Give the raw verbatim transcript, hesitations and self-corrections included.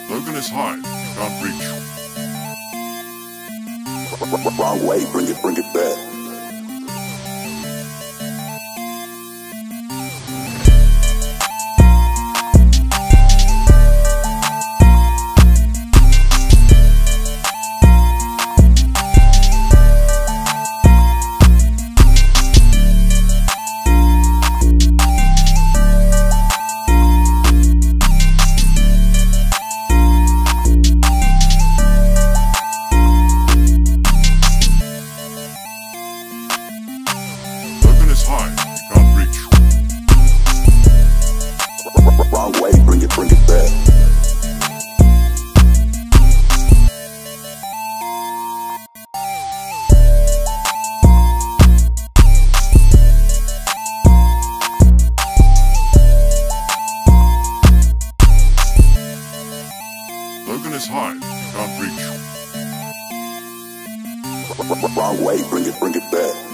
Logan is high, can't reach. Wrong way, bring it, bring it back. Wrong way, bring it, bring it back. Logan is high, can't reach. Wrong way, bring it, bring it back.